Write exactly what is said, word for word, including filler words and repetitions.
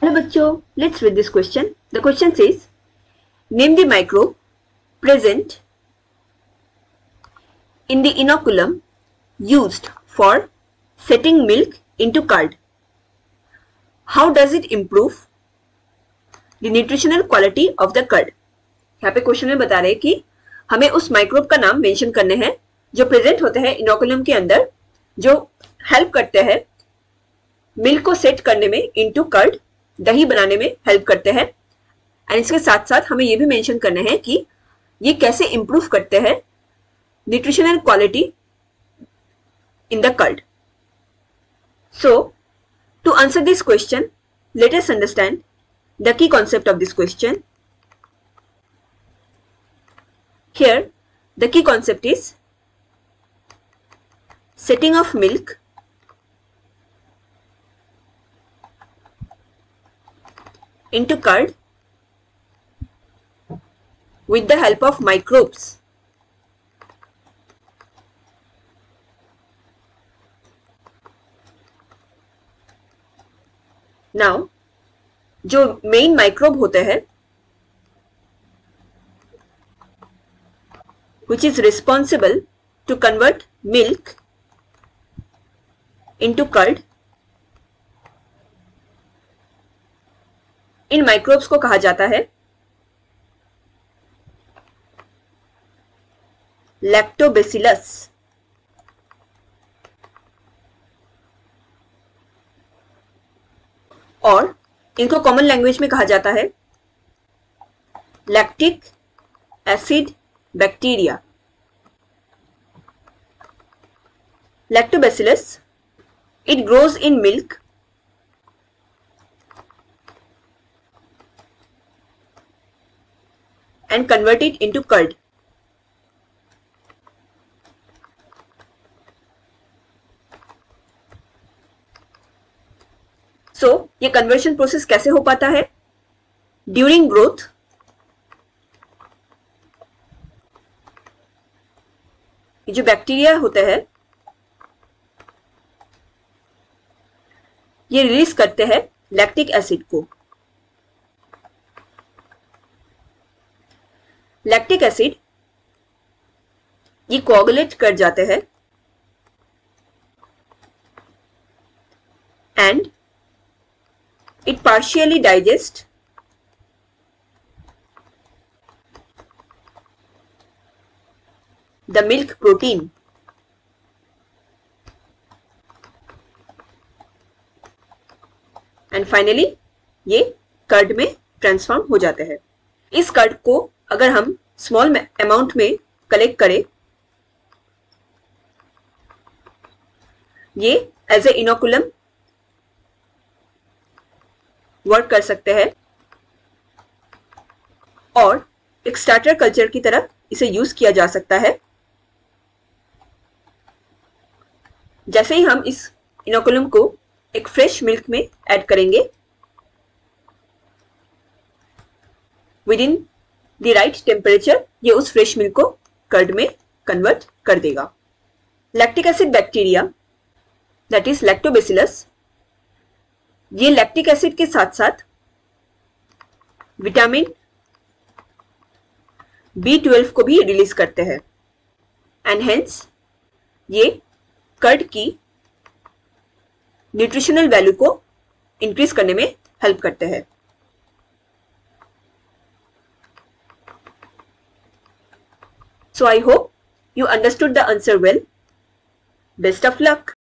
Hello बच्चों, let's read this question. The question says, name the microbe present in the inoculum used for setting milk into curd. How does it improve the nutritional quality of the curd? यहाँ पे question में बता रहे हैं कि हमें उस microbe का नाम मेंशन करने हैं जो प्रेजेंट होते हैं इनोकुलम के अंदर, जो हेल्प करते हैं मिल्क को सेट करने में इनटू कर्ड, दही बनाने में हेल्प करते हैं। एंड इसके साथ साथ हमें यह भी मेंशन करना है कि ये कैसे इंप्रूव करते हैं nutritional quality in the curd. So to answer this question, let us understand the key concept of this question. Here, the key concept is setting of milk into curd with the help of microbes. Now, जो main microbe होते हैं which is responsible to convert milk into curd, इन microbes को कहा जाता है lactobacillus. और इनको कॉमन लैंग्वेज में कहा जाता है lactic acid bacteria. Lactobacillus, it grows in milk and convert it into curd. So, ये कन्वर्शन प्रोसेस कैसे हो पाता है? ड्यूरिंग ग्रोथ ये जो बैक्टीरिया होते हैं ये रिलीज करते हैं लैक्टिक एसिड को। लैक्टिक एसिड ये कोआगुलेट कर जाते हैं and it partially digest the milk protein and finally ये कर्ड में ट्रांसफॉर्म हो जाते हैं। इस कर्ड को अगर हम स्मॉल अमाउंट में कलेक्ट करें, ये एज ए इनोकुलम वर्क कर सकते हैं और एक स्टार्टर कल्चर की तरह इसे यूज किया जा सकता है। जैसे ही हम इस इनोकुलम को एक फ्रेश मिल्क में ऐड करेंगे, within the right temperature ये उस फ्रेश मिल्क को कर्ड में कन्वर्ट कर देगा। Lactic acid bacteria that is lactobacillus, ये लैक्टिक एसिड के साथ साथ विटामिन बी ट्वेल्व को भी रिलीज करते हैं एंड हेंस ये कर्ड की न्यूट्रिशनल वैल्यू को इंक्रीज करने में हेल्प करते हैं। So I hope you understood the answer well. Best of luck.